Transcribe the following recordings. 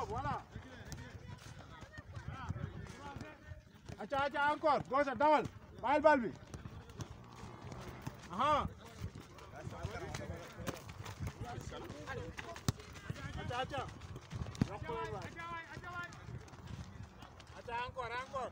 voilà. Acca encore gauche dawal bàyyil bal bi aha acca encore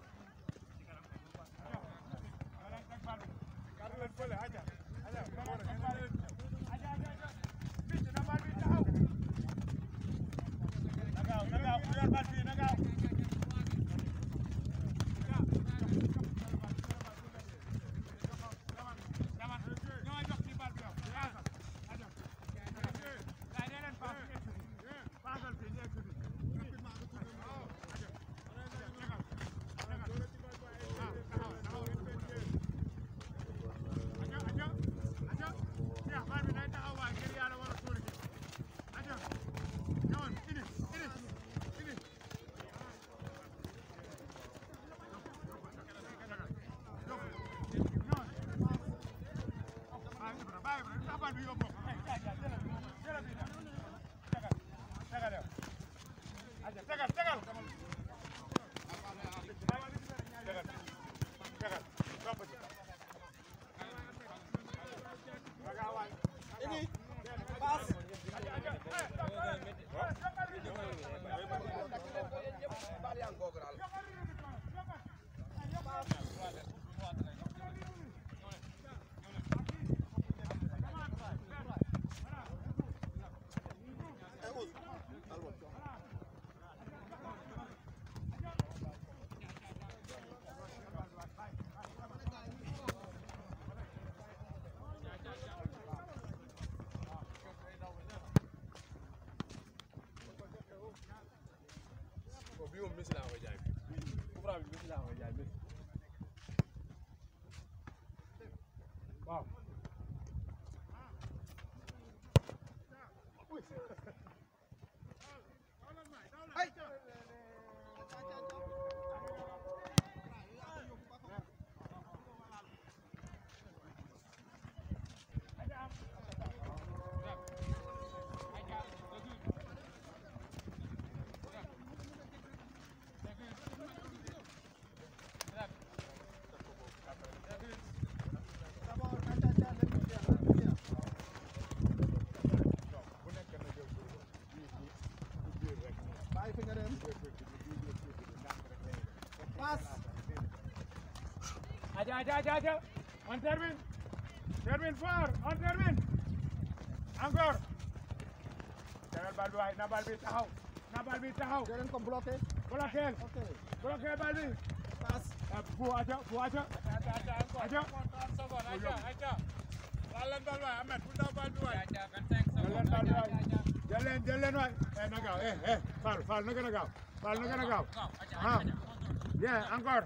waaw Aja. On termine. Termine fort. On termine. Encore. Jangan bal bi waay na bal bi taxaw. Na bal bi taxaw. Jangan ko bloqué. Bloqué. Ok. Bloqué bal bi. Passe. Bu aja. Aja. Lalan bal waay Ahmed, bu daw bal bi waay. Jël leen waay. Na gaaw. Fall na gën a gaaw. Fall na gën a gaaw. Bien, encore.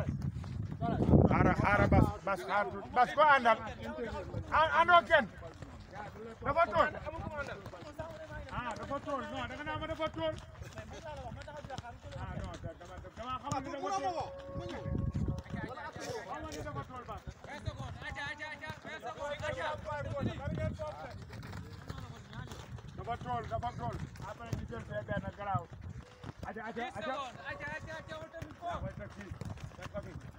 Xaaral bas ko àndal. Àndoo kenn. Dafa tool. Dafa tool. Non, da nga naa ma dafa tool. Non, dama xamul ni dafa tool. Xamul ni dafa tool bas. Dafa tool. Après ñu jël fee benn garaaw. Aja.